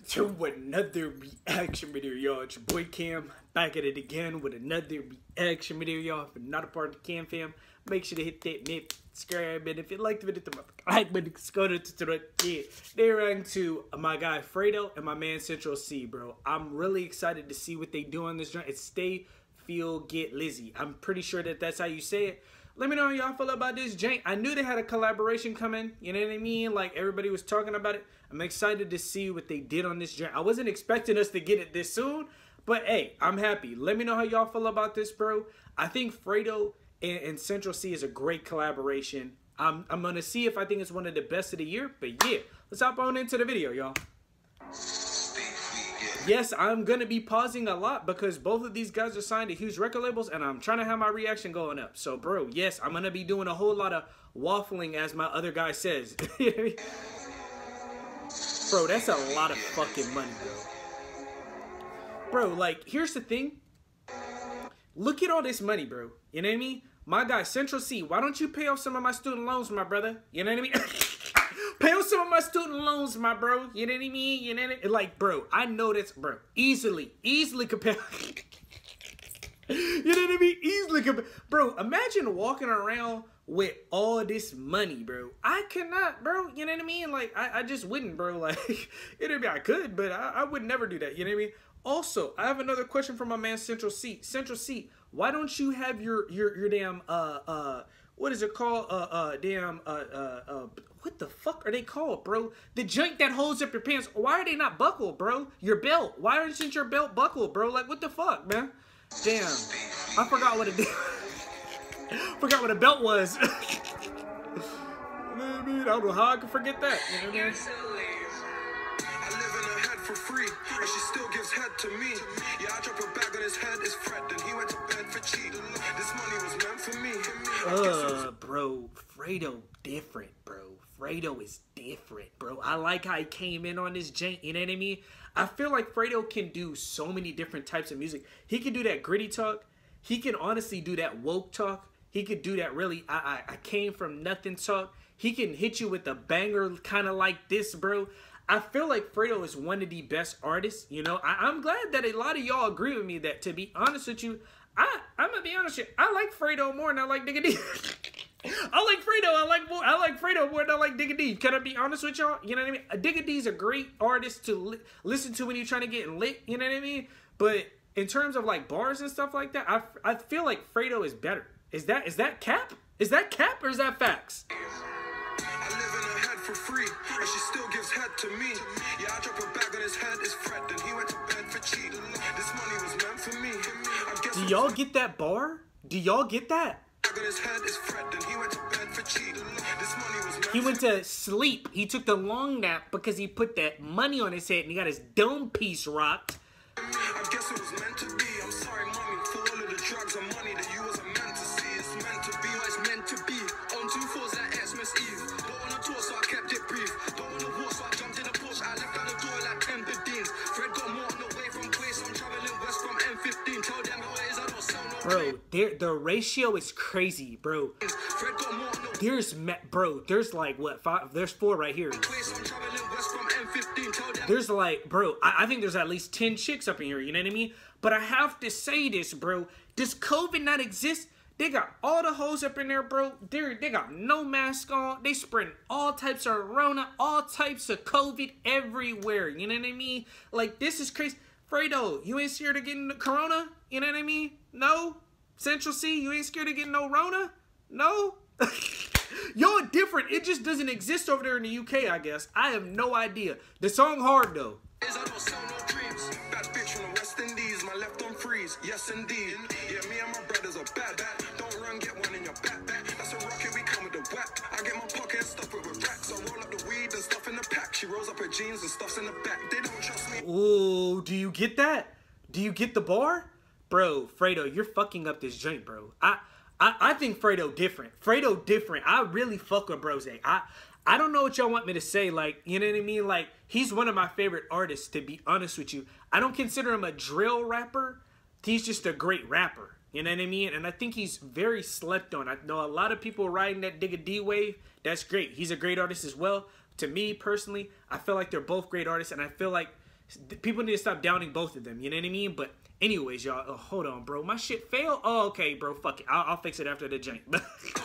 to another reaction video, y'all. It's your boy Cam, back at it again with another reaction video, y'all. If you're not a part of the Cam fam, make sure to hit that subscribe, and if you like the video, hit the like button. Go to the yeah. They're reacting to my guy Fredo and my man Central Cee, bro. I'm really excited to see what they do on this joint. It's Stay, Feel, Get Lizzy. I'm pretty sure that that's how you say it. Let me know how y'all feel about this joint. I knew they had a collaboration coming, you know what I mean? Like, everybody was talking about it. I'm excited to see what they did on this joint. I wasn't expecting us to get it this soon, but hey, I'm happy. Let me know how y'all feel about this, bro. I think Fredo and Central Cee is a great collaboration. I'm going to see if I think it's one of the best of the year, but yeah, let's hop on into the video, y'all. Yes, I'm going to be pausing a lot because both of these guys are signed to huge record labels and I'm trying to have my reaction going up. So, bro, yes, I'm going to be doing a whole lot of waffling as my other guy says. Bro, that's a lot of fucking money, bro. Bro, like, here's the thing. Look at all this money, bro. You know what I mean? My guy, Central Cee, why don't you pay off some of my student loans, my brother? You know what I mean? Pay off some of my student loans, my bro. You know what I mean? You know what I mean? Like, bro, I know that's, bro, easily compare. You know what I mean? Easily compare. Bro, imagine walking around with all this money, bro. I cannot, bro. You know what I mean? Like, I just wouldn't, bro. Like, it'd be, I could, but I would never do that. You know what I mean? Also, I have another question from my man Central Cee. Central Cee, why don't you have your damn what is it called? What the fuck are they called, bro? The joint that holds up your pants. Why are they not buckled, bro? Your belt. Why isn't your belt buckled, bro? Like, what the fuck, man? Damn. I forgot what it did. Forgot what a belt was. You know what I mean? I don't know how I could forget that. You know what I mean? I live in her head for free, and she still gives head to me. Yeah, I drop a bag on his head, it's Fred, and he went to bed for cheat. This money was meant for me. Bro, Fredo different, bro. Fredo is different, bro. I like how he came in on this jank, you know what I mean? I feel like Fredo can do so many different types of music. He can do that gritty talk. He can honestly do that woke talk. He could do that really, I came from nothing talk. He can hit you with a banger kind of like this, bro. I feel like Fredo is one of the best artists, you know. I'm glad that a lot of y'all agree with me that, to be honest with you, I'm going to be honest with you, I like Fredo more than I like Digga D. I like Fredo. I like Fredo more than I like Digga D. Can I be honest with y'all? You know what I mean? Digga D's a great artist to listen to when you're trying to get lit. You know what I mean? But in terms of like bars and stuff like that, I feel like Fredo is better. Is that cap? Is that cap or is that facts? I live in her head for free, and she still gives head to me. Yeah, I drop a bag on his head, it's Fred, and he went to bed for cheat. This money was meant for me. Do y'all get that bar? Do y'all get that? He went to sleep. He took the long nap because he put that money on his head and he got his dome piece rocked. I guess it was meant to be. I'm sorry, mommy, for all of the drugs and money that you wasn't meant to see. It's meant to be, it's meant to be. On 2 4s like Xmas Eve. Don't wanna talk, so I kept it brief. Don't wanna walk, so I jumped in the Porsche. I left out the door like 10 15s. Fred got more on the way from Quays. I'm traveling west from M15. Tell them how it is, I don't sell no. Bro, the ratio is crazy, bro. Fred got more on the there's like what, 5? There's 4 right here. There's like, bro, I think there's at least 10 chicks up in here, you know what I mean? But I have to say this, bro. Does COVID not exist? They got all the hoes up in there, bro. They got no mask on. They spreading all types of Rona, all types of COVID everywhere, you know what I mean? Like, this is crazy. Fredo, you ain't scared of getting the corona? You know what I mean? No? Central Cee, you ain't scared of getting no Rona? No? Y'all different. It just doesn't exist over there in the UK, I guess. I have no idea. The song hard, though. I don't sell no dreams. Bad bitch from the West Indies. My left on freeze. Yes, indeed. Yeah, me and my brothers are bad. Don't run, get one in your backpack. That's a rocket, we come with the whack. I get my pocket and stuff it with racks. I roll up the weed and stuff in the pack. She rolls up her jeans and stuffs in the back. They don't trust me. Ooh, do you get that? Do you get the bar? Bro, Fredo, you're fucking up this joint, bro. I think Fredo different. Fredo different. I really fuck with Brose. I don't know what y'all want me to say. Like, you know what I mean? Like, he's one of my favorite artists, to be honest with you. I don't consider him a drill rapper. He's just a great rapper. You know what I mean? And I think he's very slept on. I know a lot of people riding that Digga D wave. That's great. He's a great artist as well. To me, personally, I feel like they're both great artists. And I feel like People need to stop downing both of them. You know what I mean? But anyways, y'all. Oh, hold on, bro. My shit failed. Oh, okay, bro. Fuck it. I'll fix it after the jank. Bad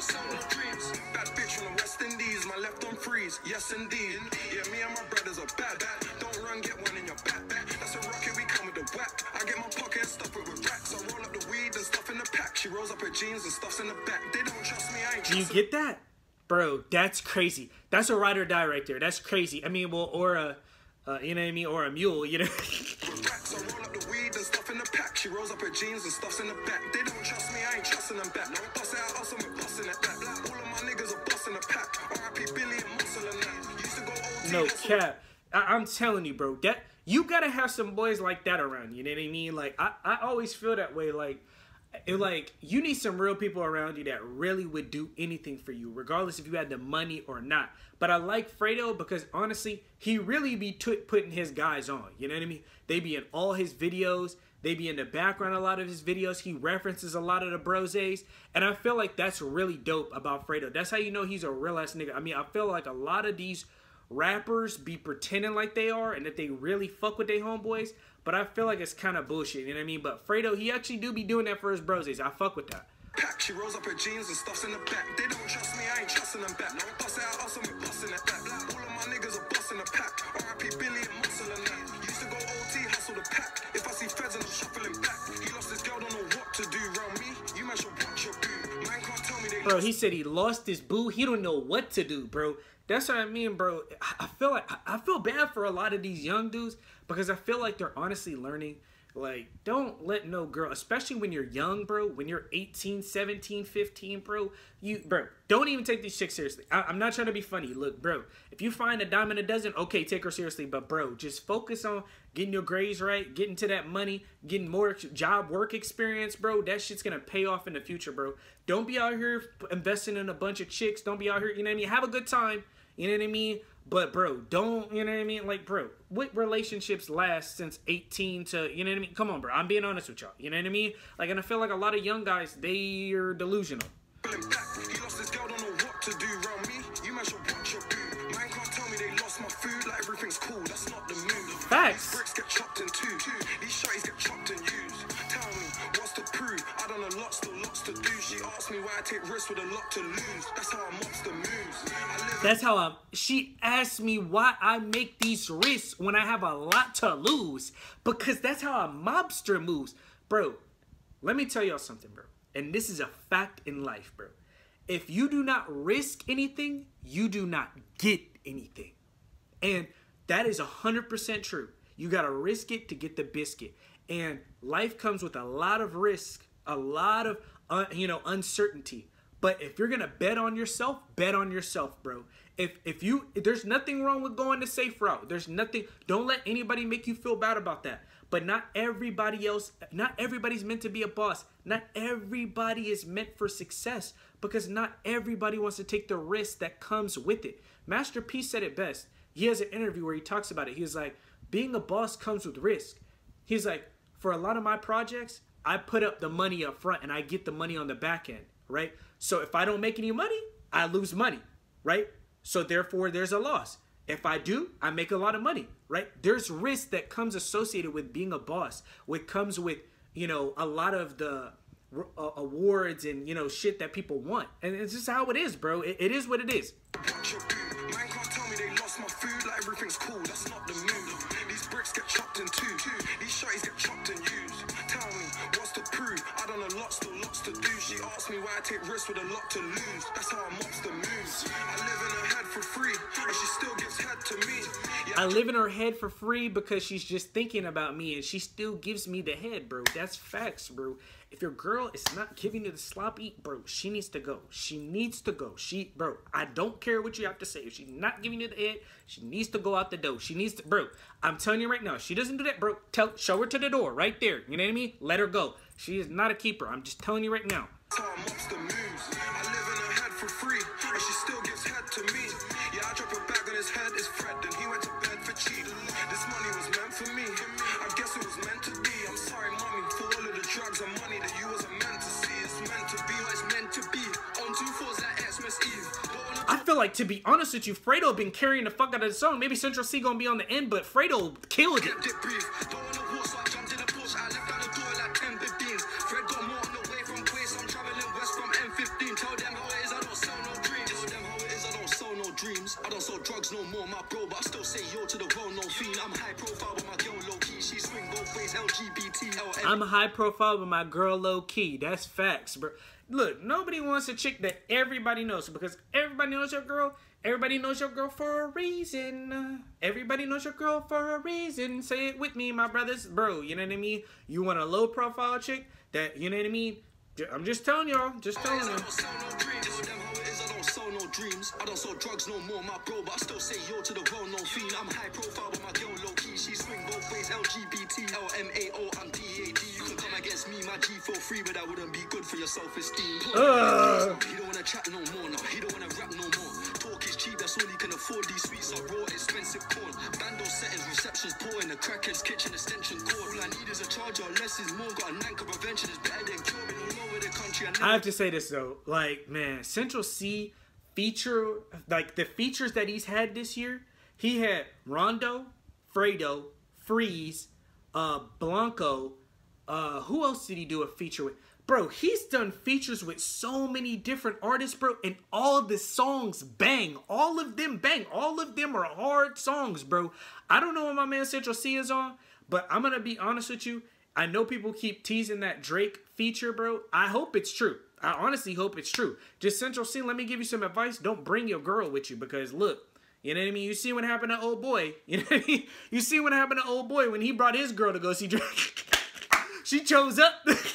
bitch from the West Indies, my left on freeze. Yes, indeed. Yeah, me and my brothers are bad. Don't run, get one in your back. That's a rocket, we come with the whack. I get my pocket and stuff it with racks. I roll up the weed and stuff in the pack. She rolls up her jeans and stuffs in the back. They don't trust me, I ain't trust You get that? Bro, that's crazy. That's a ride or die right there. That's crazy. I mean, well, or a, you know what I mean? Or a mule, you know? racks. I roll up the weed and stuff in the pack. She rolls up her jeans and stuffs in the back. They don't trust me, I ain't trusting them back. No, bust it out, I'm busting it back. All of my niggas are busting the pack. R.I.P. Billy and Muscle and that. Used to go OT. No cap. I'm telling you, bro. That you gotta have some boys like that around. You know what I mean? Like I always feel that way. Like you need some real people around you that really would do anything for you, regardless if you had the money or not. But I like Fredo because honestly, he really be putting his guys on. You know what I mean? They be in all his videos. They be in the background a lot of his videos. He references a lot of the broses. And I feel like that's really dope about Fredo. That's how you know he's a real ass nigga. I mean, I feel like a lot of these rappers be pretending like they are and that they really fuck with their homeboys. But I feel like it's kind of bullshit, you know what I mean? But Fredo, he actually do be doing that for his broses. I fuck with that. Pack, she rolls up her jeans and stuffs in the back. They don't trust me, I ain't trusting them back. No, bust it out, I'm busting it back. All of my niggas are busting the pack. R.I.P. Billy and Muscle and that. Used to go OT, hustle the pack. If I see feds and I'm shuffling back. He lost his girl, don't know what to do. Round me, you man should watch your boo. Man can't tell me they Bro, he said he lost his boo. He don't know what to do, bro. That's what I mean, bro. I feel bad for a lot of these young dudes because I feel like they're honestly learning. Like, don't let no girl, especially when you're young, bro, when you're 18, 17, 15, bro, don't even take these chicks seriously. I'm not trying to be funny. Look, bro, if you find a dime in a dozen, okay, take her seriously. But, bro, just focus on getting your grades right, getting to that money, getting more job work experience, bro. That shit's going to pay off in the future, bro. Don't be out here investing in a bunch of chicks. Don't be out here, you know what I mean? Have a good time, you know what I mean? But, bro, don't, you know what I mean? Like, bro, what relationships last since 18 to, you know what I mean? Come on, bro. I'm being honest with y'all. You know what I mean? Like, and I feel like a lot of young guys, they are delusional. He lost his girl, don't know what to do. Round me, you man should watch your boo. Man can't tell me they lost my food, like everything's cool. That's not the move. Facts. These bricks get chopped in two. These shotties get chopped and used. Tell me, what's to prove? I done a lot, still lots to do. She asked me why I take risks with a lot to lose. That's how I mobster moves. That's how she asked me why I make these risks when I have a lot to lose. Because that's how a mobster moves. Bro, let me tell y'all something, bro. And this is a fact in life, bro. If you do not risk anything, you do not get anything. And that is 100% true. You got to risk it to get the biscuit. And life comes with a lot of risk, a lot of, uncertainty. But if you're going to bet on yourself, bro. If there's nothing wrong with going the safe route. There's nothing, don't let anybody make you feel bad about that. But not everybody's meant to be a boss. Not everybody is meant for success because not everybody wants to take the risk that comes with it. Master P said it best. He has an interview where he talks about it. He was like, being a boss comes with risk. He's like, for a lot of my projects, I put up the money up front and I get the money on the back end, right? So if I don't make any money, I lose money, right? So therefore, there's a loss. If I do, I make a lot of money, right? There's risk that comes associated with being a boss, which comes with, a lot of the awards and, shit that people want. And it's just how it is, bro. It is what it is. Watch your boo. Man can't tell me they lost my food, like everything's cool. That's not the move. These bricks get chopped in two. These shotties get chopped and used. Tell me, what's to prove? I done a lot, still lots to do. She asked me why I take risks with a lot to lose. That's how I mobster moves. I live in her head for free, and she still gives head to me. I live in her head for free because she's just thinking about me and she still gives me the head, bro. That's facts, bro. If your girl is not giving you the sloppy, bro, she needs to go. She needs to go. Bro, I don't care what you have to say. If she's not giving you the head, she needs to go out the door. She needs to, bro, I'm telling you right now, if she doesn't do that, bro, show her to the door right there. You know what I mean? Let her go. She is not a keeper. I'm just telling you right now. That's how I mobster moves. I live in her head for free, and she still gives head to me. Yeah, I drop a bag on his head, it's Fred, and he went to bed for cheating. This money was meant for me. I guess it was meant to be. I'm sorry, mommy, for all of the drugs and money that you wasn't meant to see. It's meant to be what it's meant to be. On 2 4s like Xmas Eve. feel like, to be honest with you, Fredo been carrying the fuck out of the song. Maybe Central C gonna be on the end, but Fredo killed it. I don't sell drugs no more, my bro, but I still say yo to the well-known fiend. I'm high profile with my girl low-key. She swing both ways, LGBT. I'm high profile with my girl low-key. That's facts, bro. Look, nobody wants a chick that everybody knows, because everybody knows your girl. Everybody knows your girl for a reason. Everybody knows your girl for a reason. Say it with me, my brothers. Bro, you know what I mean? You want a low-profile chick that, you know what I mean? I'm just telling y'all. Just telling you. Dreams. I don't sell drugs no more, my bro, but I still say yo to the well-known fiend. I'm high profile with my girl low-key. She swing both ways, LGBT, LMAO, I'm DAD. You can come against me, my G for free, but that wouldn't be good for your self-esteem. He don't wanna chat no more, no. He don't wanna rap no more. Talk is cheap, that's all he can afford. These sweets are raw, expensive corn. Bando settings, receptions poor in the crackhead's kitchen extension cord. All I need is a charger, less is more. Got a nank of prevention, is better than curing all over the country. I have to say this though, like, man, Central C feature, like the features that he's had this year, he had Rondo, Fredo, Freeze, Blanco. Who else did he do a feature with? Bro, he's done features with so many different artists, bro, and all the songs bang. All of them bang. All of them are hard songs, bro. I don't know what my man Central C is on, but I'm gonna be honest with you. I know people keep teasing that Drake feature, bro. I hope it's true. I honestly hope it's true. Just Central C, let me give you some advice. Don't bring your girl with you, because look, you know what I mean? You see what happened to old boy. You know what I mean? You see what happened to old boy when he brought his girl to go see Drake. She chose up.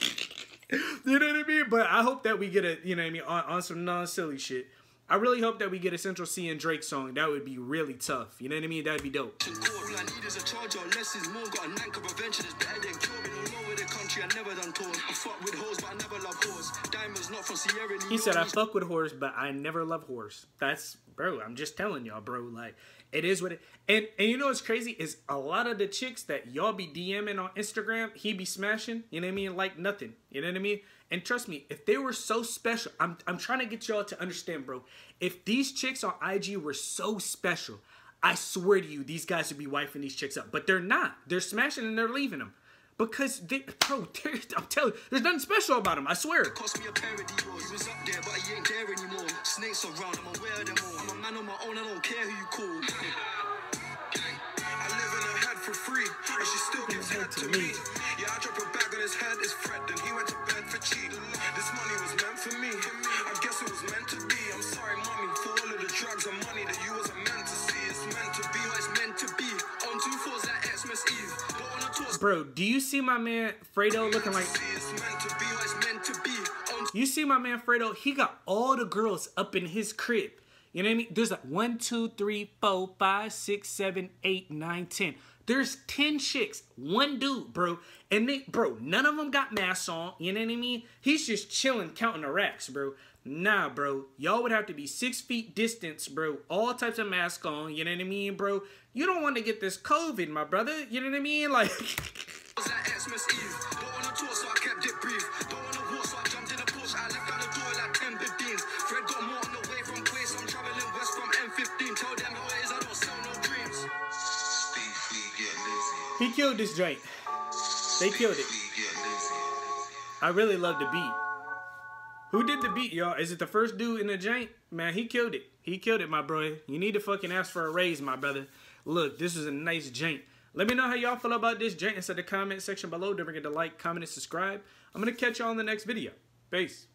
You know what I mean? But I hope that we get a, you know what I mean, on some non-silly shit. I really hope that we get a Central C and Drake song. That would be really tough. You know what I mean? That'd be dope. All I need is a charger, less is more. Got a nank of prevention, is better than curing all over the country. I never done torn. I fuck with hoes, but I never love whores. Diamonds not from Sierra Leone. He said, I fuck with whores, but I never love whores. That's, bro, I'm just telling y'all, bro. Like, it is what it... And you know what's crazy is a lot of the chicks that y'all be DMing on Instagram, he be smashing, you know what I mean? Like nothing. You know what I mean? And trust me, if they were so special, I'm trying to get y'all to understand, bro. If these chicks on IG were so special, I swear to you, these guys would be wifing these chicks up. But they're not. They're smashing and they're leaving them. Because, bro, I'm telling you, there's nothing special about them, I swear. Cost me a pair of Dior. He was up there, but he ain't there anymore. Snakes around, I'm aware of them all. I'm a man on my own, I don't care who you call. I live in her head for free, and she still gives head to me. Yeah, I drop a bag on his head, it's Fred, and he went to bed for cheap. This money was meant for me. I guess it was meant to be. I'm sorry, mommy, for all of the drugs and money that you wasn't meant to see. It's meant to be what it's meant to be. On 2 4s like Xmas Eve. But on a tour, bro, do you see my man Fredo looking like... it's meant to be what it's meant to be. You see my man Fredo, he got all the girls up in his crib. You know what I mean? There's like 1, 2, 3, 4, 5, 6, 7, 8, 9, 10. There's 10 chicks, one dude, bro. And they, bro, none of them got masks on. You know what I mean? He's just chilling, counting the racks, bro. Nah, bro. Y'all would have to be 6 feet distance, bro. All types of masks on. You know what I mean, bro? You don't want to get this COVID, my brother. You know what I mean? Like... was that Xmas Eve? But on a tour, so I kept it brief. But on a horse, so I jumped in a Porsche. I left out the door like 10 15s. Fred got more on the way from Quay, so I'm traveling west from M15. Tell them how it is, I don't sell no dreams. He killed this joint. They killed it. I really love the beat. Who did the beat, y'all? Is it the first dude in the joint? Man, he killed it. He killed it, my bro. You need to fucking ask for a raise, my brother. Look, this is a nice joint. Let me know how y'all feel about this joint inside the comment section below. Don't forget to like, comment, and subscribe. I'm going to catch y'all in the next video. Peace.